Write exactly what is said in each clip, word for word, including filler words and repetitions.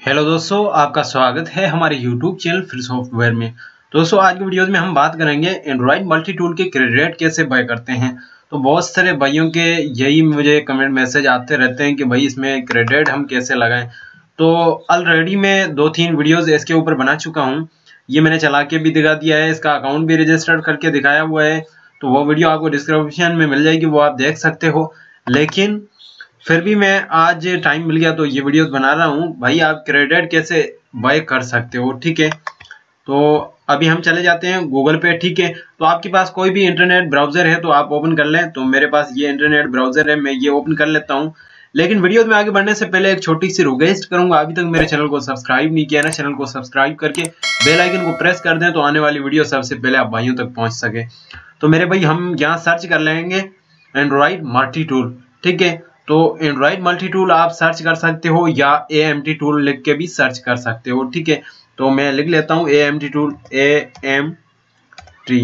Hello दोस्तों, आपका स्वागत है हमारे यूट्यूब चैनल फ्री सॉफ्टवेयर में। दोस्तों, आज की वीडियोस में हम बात करेंगे एंड्रॉइड मल्टी टूल के क्रेडिट कैसे बाय करते हैं। तो बहुत सारे भाइयों के यही मुझे कमेंट मैसेज आते रहते हैं कि भाई इसमें क्रेडिट हम कैसे लगाएं। तो ऑलरेडी मैं दो तीन वीडियोस इसके ऊपर बना चुका हूँ। ये मैंने चला के भी दिखा दिया है, इसका अकाउंट भी रजिस्टर्ड करके दिखाया हुआ है। तो वो वीडियो आपको डिस्क्रिप्शन में मिल जाएगी, वो आप देख सकते हो। लेकिन फिर भी मैं आज टाइम मिल गया तो ये वीडियोस बना रहा हूँ। भाई आप क्रेडिट कैसे बाय कर सकते हो, ठीक है। तो अभी हम चले जाते हैं गूगल पे, ठीक है। तो आपके पास कोई भी इंटरनेट ब्राउजर है तो आप ओपन कर लें। तो मेरे पास ये इंटरनेट ब्राउजर है, मैं ये ओपन कर लेता हूँ। लेकिन वीडियो में आगे बढ़ने से पहले एक छोटी सी रिक्वेस्ट करूंगा, अभी तक मेरे चैनल को सब्सक्राइब नहीं किया ना, चैनल को सब्सक्राइब करके बेल आइकन को प्रेस कर दें तो आने वाली वीडियो सबसे पहले आप भाइयों तक पहुंच सके। तो मेरे भाई हम यहाँ सर्च कर लेंगे एंड्रॉइड मल्टी टूल, ठीक है। तो एंड्रॉइड मल्टी टूल आप सर्च कर सकते हो या ए एम टी टूल लिख के भी सर्च कर सकते हो, ठीक है। तो मैं लिख लेता हूँ A M T tool, A M T,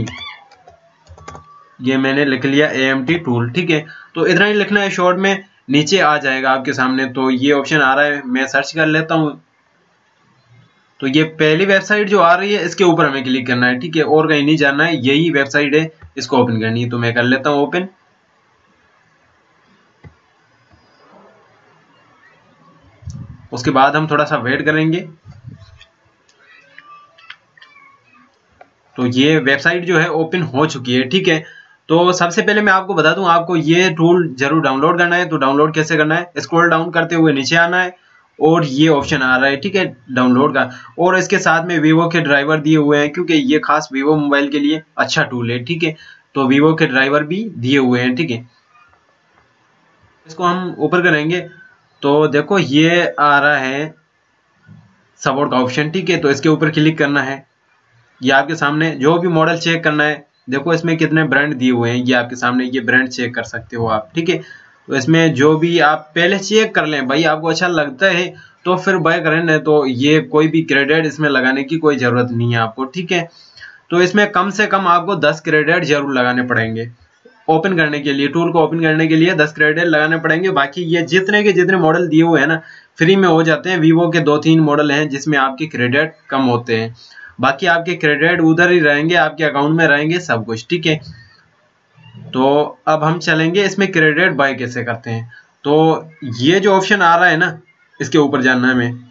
ये मैंने लिख लिया ए एम टी टूल, ठीक है। तो इतना ही लिखना है, शॉर्ट में नीचे आ जाएगा आपके सामने। तो ये ऑप्शन आ रहा है, मैं सर्च कर लेता हूँ। तो ये पहली वेबसाइट जो आ रही है इसके ऊपर हमें क्लिक करना है, ठीक है, और कहीं नहीं जाना है, यही वेबसाइट है, इसको ओपन करनी है। तो मैं कर लेता हूँ ओपन। उसके बाद हम थोड़ा सा वेट करेंगे। तो ये वेबसाइट जो है ओपन हो चुकी है, ठीक है। तो सबसे पहले मैं आपको बता दूं, आपको ये टूल जरूर डाउनलोड करना है। तो डाउनलोड कैसे करना है, स्क्रॉल डाउन करते हुए नीचे आना है और ये ऑप्शन आ रहा है, ठीक है, डाउनलोड का। और इसके साथ में वीवो के ड्राइवर दिए हुए हैं, क्योंकि ये खास वीवो मोबाइल के लिए अच्छा टूल है, ठीक है। तो वीवो के ड्राइवर भी दिए हुए हैं, ठीक है। इसको हम ऊपर करेंगे तो देखो ये आ रहा है सपोर्ट का ऑप्शन, ठीक है। तो इसके ऊपर क्लिक करना है। ये आपके सामने जो भी मॉडल चेक करना है, देखो इसमें कितने ब्रांड दिए हुए हैं, ये आपके सामने ये ब्रांड चेक कर सकते हो आप, ठीक है। तो इसमें जो भी आप पहले चेक कर लें, भाई आपको अच्छा लगता है तो फिर बाय करें, नहीं तो ये कोई भी क्रेडिट इसमें लगाने की कोई जरूरत नहीं है आपको, ठीक है। तो इसमें कम से कम आपको दस क्रेडिट जरूर लगाने पड़ेंगे ओपन करने के लिए, टूल को ओपन करने के लिए दस क्रेडिट लगाने पड़ेंगे। बाकी ये जितने के जितने मॉडल दिए हुए हैं ना, फ्री में हो जाते हैं। वीवो के दो तीन मॉडल हैं जिसमें आपके क्रेडिट कम होते हैं, बाकी आपके क्रेडिट उधर ही रहेंगे, आपके अकाउंट में रहेंगे सब कुछ, ठीक है। तो अब हम चलेंगे इसमें क्रेडिट बाय कैसे करते हैं। तो ये जो ऑप्शन आ रहा है ना, इसके ऊपर जानना है हमें।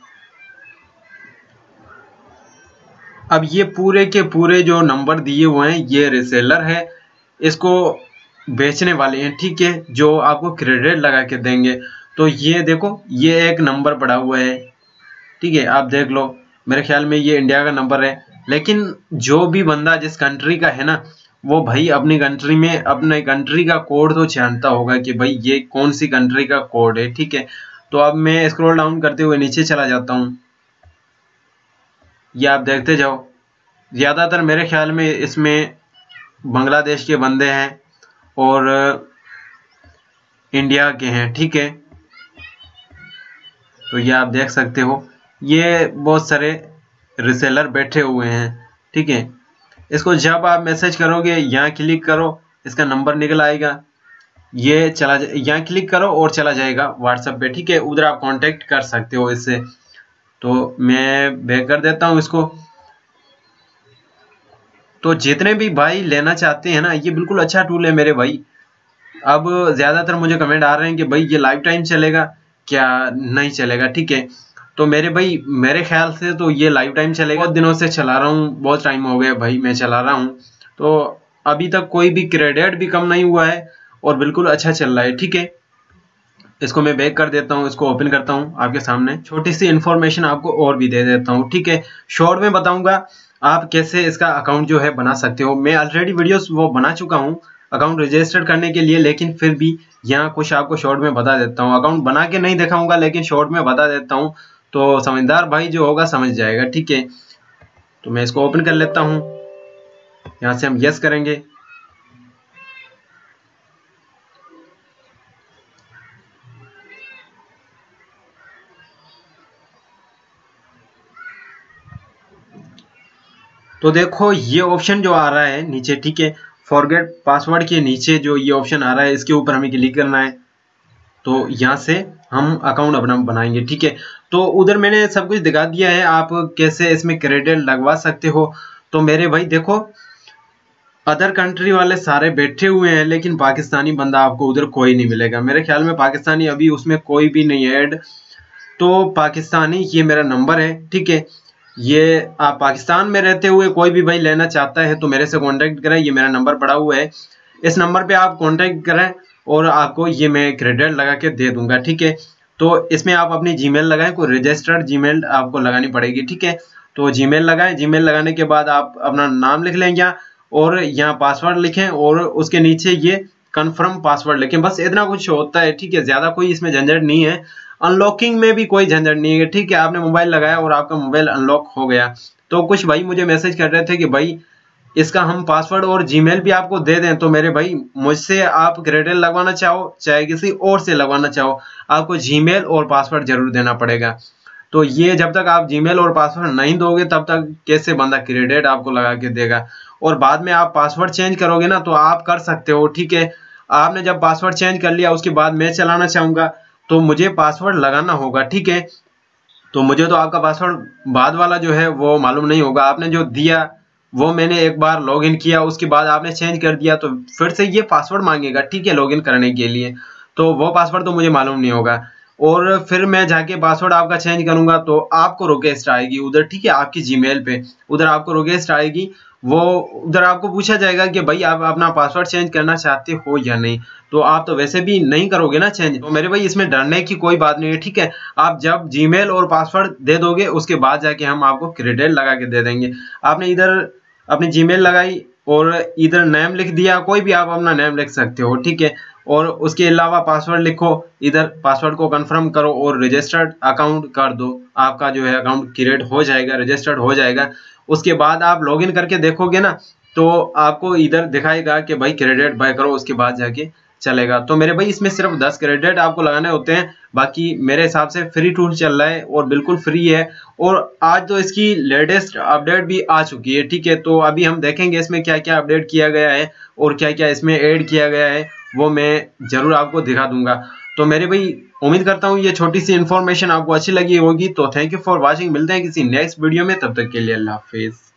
अब ये पूरे के पूरे जो नंबर दिए हुए हैं ये रिसेलर है, इसको बेचने वाले हैं, ठीक है, जो आपको क्रेडिट लगा के देंगे। तो ये देखो ये एक नंबर पड़ा हुआ है, ठीक है, आप देख लो। मेरे ख्याल में ये इंडिया का नंबर है। लेकिन जो भी बंदा जिस कंट्री का है ना, वो भाई अपनी कंट्री में अपने कंट्री का कोड तो जानता होगा कि भाई ये कौन सी कंट्री का कोड है, ठीक है। तो अब मैं स्क्रॉल डाउन करते हुए नीचे चला जाता हूँ, ये आप देखते जाओ। ज्यादातर मेरे ख्याल में इसमें बांग्लादेश के बंदे हैं और इंडिया के हैं, ठीक है। तो ये आप देख सकते हो, ये बहुत सारे रिसेलर बैठे हुए हैं, ठीक है। इसको जब आप मैसेज करोगे, यहाँ क्लिक करो, इसका नंबर निकल आएगा, ये चला जा यहाँ क्लिक करो और चला जाएगा व्हाट्सएप पे, ठीक है। उधर आप कांटेक्ट कर सकते हो इससे। तो मैं बैक कर देता हूँ इसको। तो जितने भी भाई लेना चाहते हैं ना, ये बिल्कुल अच्छा टूल है मेरे भाई। अब ज्यादातर मुझे कमेंट आ रहे हैं कि भाई ये लाइफ टाइम चलेगा क्या, नहीं चलेगा, ठीक है। तो मेरे भाई मेरे ख्याल से तो ये लाइफ टाइम चलेगा। बहुत दिनों से चला रहा हूँ, बहुत टाइम हो गया भाई मैं चला रहा हूँ। तो अभी तक कोई भी क्रेडिट भी कम नहीं हुआ है और बिल्कुल अच्छा चल रहा है, ठीक है। इसको मैं बैक कर देता हूँ, इसको ओपन करता हूँ। आपके सामने छोटी सी इन्फॉर्मेशन आपको और भी दे देता हूँ, ठीक है। शॉर्ट में बताऊंगा आप कैसे इसका अकाउंट जो है बना सकते हो। मैं ऑलरेडी वीडियोस वो बना चुका हूँ अकाउंट रजिस्टर करने के लिए, लेकिन फिर भी यहाँ कुछ आपको शॉर्ट में बता देता हूँ। अकाउंट बना के नहीं दिखाऊंगा, लेकिन शॉर्ट में बता देता हूँ, तो समझदार भाई जो होगा समझ जाएगा, ठीक है। तो मैं इसको ओपन कर लेता हूँ, यहाँ से हम यस करेंगे। तो देखो ये ऑप्शन जो आ रहा है नीचे, ठीक है, फॉरगेट पासवर्ड के नीचे जो ये ऑप्शन आ रहा है, इसके ऊपर हमें क्लिक करना है। तो यहाँ से हम अकाउंट अपना बनाएंगे। ठीक है, तो उधर मैंने सब कुछ दिखा दिया है आप कैसे इसमें क्रेडिट लगवा सकते हो। तो मेरे भाई देखो, अदर कंट्री वाले सारे बैठे हुए हैं, लेकिन पाकिस्तानी बंदा आपको उधर कोई नहीं मिलेगा। मेरे ख्याल में पाकिस्तानी अभी उसमें कोई भी नहीं है ऐड। तो पाकिस्तानी, ये मेरा नंबर है। ठीक है, ये आप पाकिस्तान में रहते हुए कोई भी भाई लेना चाहता है तो मेरे से कांटेक्ट करें। ये मेरा नंबर पड़ा हुआ है, इस नंबर पे आप कांटेक्ट करें और आपको ये मैं क्रेडिट लगा के दे दूंगा। ठीक है, तो इसमें आप अपनी जीमेल लगाएं, कोई रजिस्टर्ड जीमेल आपको लगानी पड़ेगी। ठीक है, तो जीमेल लगाएं, जीमेल लगाने के बाद आप अपना नाम लिख लें यहाँ, और यहाँ पासवर्ड लिखें और उसके नीचे ये कन्फर्म पासवर्ड लिखें। बस इतना कुछ होता है। ठीक है, ज्यादा कोई इसमें झंझट नहीं है। अनलॉकिंग में भी कोई झंझट नहीं है। ठीक है, आपने मोबाइल लगाया और आपका मोबाइल अनलॉक हो गया। तो कुछ भाई मुझे मैसेज कर रहे थे कि भाई इसका हम पासवर्ड और जीमेल भी आपको दे दें। तो मेरे भाई, मुझसे आप क्रेडिट लगवाना चाहो चाहे किसी और से लगवाना चाहो, आपको जीमेल और पासवर्ड जरूर देना पड़ेगा। तो ये जब तक आप जीमेल और पासवर्ड नहीं दोगे तब तक कैसे बंदा क्रेडिट आपको लगा के देगा। और बाद में आप पासवर्ड चेंज करोगे ना, तो आप कर सकते हो। ठीक है, आपने जब पासवर्ड चेंज कर लिया उसके बाद मैं चलाना चाहूंगा तो मुझे पासवर्ड लगाना होगा। ठीक है, तो मुझे तो आपका पासवर्ड बाद वाला जो है वो मालूम नहीं होगा। आपने जो दिया वो मैंने एक बार लॉगिन किया, उसके बाद आपने चेंज कर दिया तो फिर से ये पासवर्ड मांगेगा। ठीक है, लॉगिन करने के लिए, तो वो पासवर्ड तो मुझे मालूम नहीं होगा। और फिर मैं जाके पासवर्ड आपका चेंज करूंगा तो आपको रिक्वेस्ट आएगी उधर। ठीक है, आपकी जीमेल पे उधर आपको रिक्वेस्ट आएगी, वो उधर आपको पूछा जाएगा कि भाई आप अपना पासवर्ड चेंज करना चाहते हो या नहीं। तो आप तो वैसे भी नहीं करोगे ना चेंज। तो मेरे भाई इसमें डरने की कोई बात नहीं है। ठीक है, आप जब जीमेल और पासवर्ड दे दोगे उसके बाद जाके हम आपको क्रेडिट लगा के दे देंगे। आपने इधर अपनी जीमेल लगाई और इधर नेम लिख दिया, कोई भी आप अपना नेम लिख सकते हो। ठीक है, और उसके अलावा पासवर्ड लिखो, इधर पासवर्ड को कंफर्म करो और रजिस्टर्ड अकाउंट कर दो। आपका जो है अकाउंट क्रिएट हो जाएगा, रजिस्टर्ड हो जाएगा। उसके बाद आप लॉगिन करके देखोगे ना तो आपको इधर दिखाएगा कि भाई क्रेडिट बाय करो, उसके बाद जाके चलेगा। तो मेरे भाई इसमें सिर्फ दस क्रेडिट आपको लगाने होते हैं, बाकी मेरे हिसाब से फ्री टूल चल रहा है और बिल्कुल फ्री है। और आज तो इसकी लेटेस्ट अपडेट भी आ चुकी है। ठीक है, तो अभी हम देखेंगे इसमें क्या क्या अपडेट किया गया है और क्या क्या इसमें ऐड किया गया है, वो मैं जरूर आपको दिखा दूंगा। तो मेरे भाई उम्मीद करता हूँ ये छोटी सी इन्फॉर्मेशन आपको अच्छी लगी होगी। तो थैंक यू फॉर वॉचिंग, मिलते हैं किसी नेक्स्ट वीडियो में, तब तक के लिए अल्लाह हाफिज।